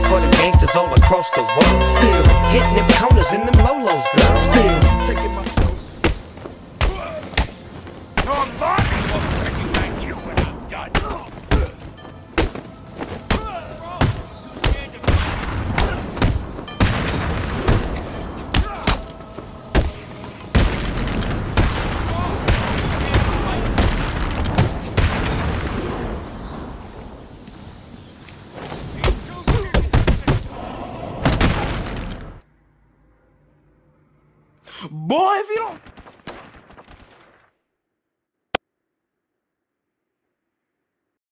for the gangsters all across the world. Still hitting them corners in them lolos, girl. Still taking my